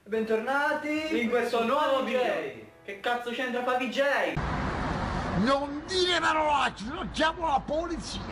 Bentornati in questo nuovo video. Che cazzo c'entra fa VJ? Non dire parolacce, non chiamo la polizia.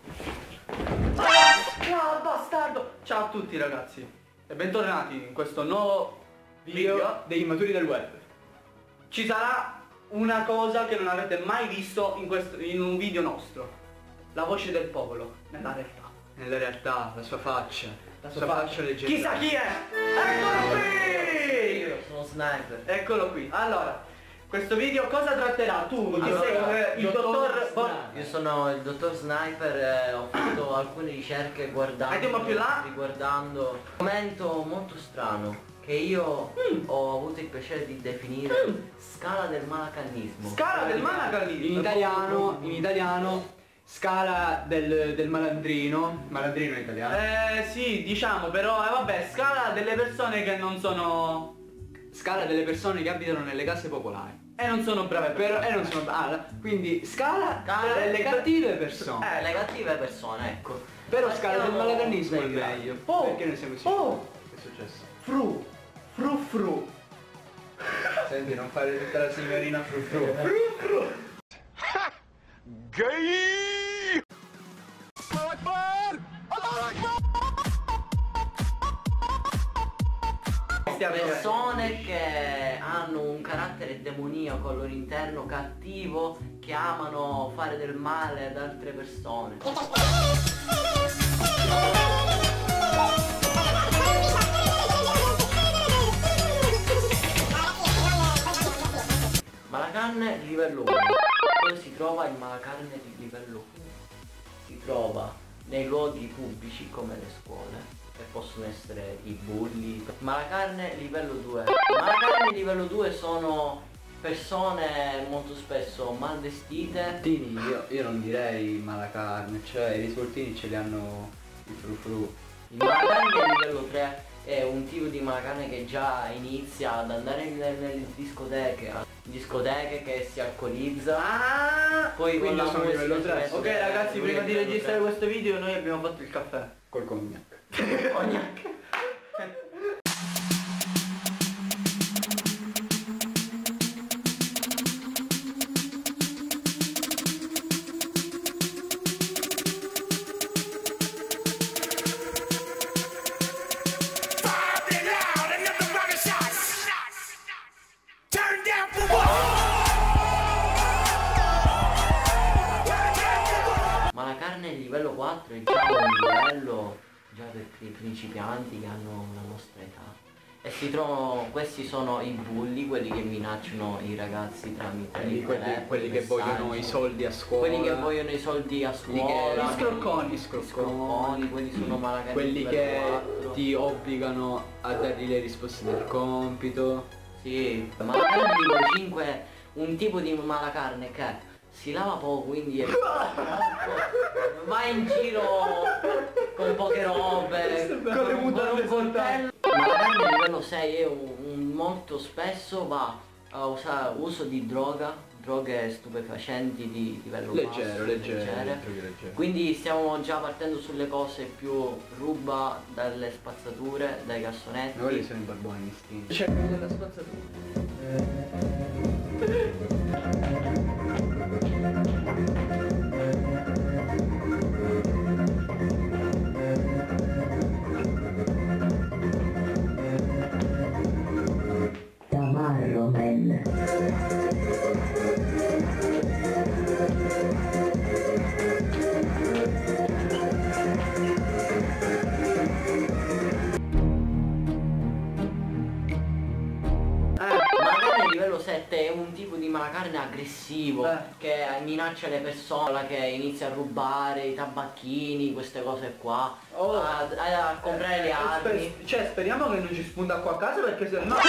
Ah, bastardo! Ciao a tutti ragazzi e bentornati in questo nuovo video degli immaturi del web. Ci sarà una cosa che non avete mai visto in un video nostro. La voce del popolo, nella realtà. Nella realtà, la sua faccia. La sua faccia leggendaria. Chissà chi è! Eccolo qui! Io sono Sniper. Eccolo qui. Allora, questo video cosa tratterà? Tu che sei il dottor... Io sono il dottor Sniper e ho fatto alcune ricerche Andiamo più là. riguardando un momento molto strano che io ho avuto il piacere di definire scala del malacannismo. Scala del malacannismo. In italiano, scala del malandrino. Malandrino in italiano. Sì, diciamo, però vabbè, scala delle persone che non sono... Scala delle persone che abitano nelle case popolari. E non sono brave Però non sono. Quindi scala delle cattive persone. Le cattive persone, ecco. Però scala del Partiamo malacannismo è dai gradi. meglio. Oh, perché noi siamo sicuri. Che è successo? Fru. Senti, non fare tutta la signorina frufru. Gay! Persone che hanno un carattere demoniaco al loro interno, cattivo, che amano fare del male ad altre persone. Malacarne livello 1. Dove si trova il malacarne di livello 1? Si trova nei luoghi pubblici come le scuole, che possono essere i bulli. Malacarne livello 2. Malacarne livello 2 sono persone molto spesso mal vestite. Io non direi malacarne, cioè i risoltini ce li hanno i frufru. Il malacarne livello 3 è un tipo di malacarne che già inizia ad andare nelle discoteche che si alcolizza. Poi con quindi la sono musica livello si 3. mette Ok ragazzi, prima di livello registrare 3. questo video noi abbiamo fatto il caffè. Col cognac. Malacarne livello 4 è già un livello già per i principianti che hanno la nostra età. E si trovano, questi sono i bulli, quelli che minacciano i ragazzi tramite il telefono, Quelli che vogliono i soldi a scuola. quelli che vogliono i soldi a scuola, Gli scrocconi. quelli sono malacarne quelli livello che 4. ti obbligano a dargli le risposte del compito. Sì, malacarne livello 5 è un tipo di malacarne che si lava poco, quindi va in giro con poche robe, Con le mutande un coltello. Malacarne livello 6 è molto spesso va a usare uso di droghe stupefacenti di livello basso, leggere. Quindi stiamo già partendo sulle cose più ruba dalle spazzature, dai Ma cassonetti. quelli sono i barboni mistinti. C'è della spazzatura. Tamarro Man. Malacarne livello 7 è un tipo di malacarne aggressivo che minaccia le persone, che inizia a rubare i tabacchini, queste cose qua, a comprare le armi. Cioè speriamo che non ci spunta qua a casa perché se no...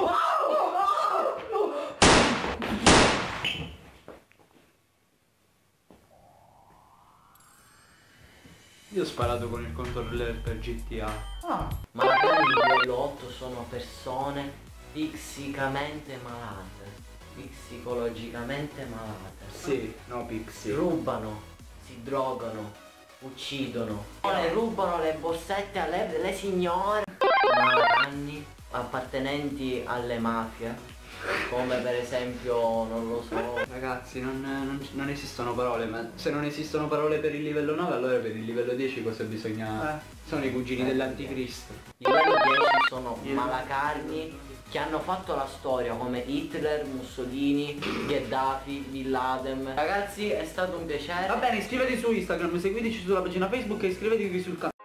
Io ho sparato con il controller per GTA. Malacarne livello 8 sono persone psicicamente malate, psicologicamente malate. Sì, no pixie. Rubano, si drogano, uccidono, rubano le borsette alle signore. Malacanni appartenenti alle mafie, come per esempio, non lo so. Ragazzi, non esistono parole, ma se non esistono parole per il livello 9, allora per il livello 10 cosa bisogna... Sono i cugini dell'anticristo. Livello 10 sono malacarni che hanno fatto la storia come Hitler, Mussolini, Gheddafi, Bin Laden. Ragazzi, è stato un piacere. Va bene, iscrivetevi su Instagram, seguiteci sulla pagina Facebook e iscrivetevi sul canale.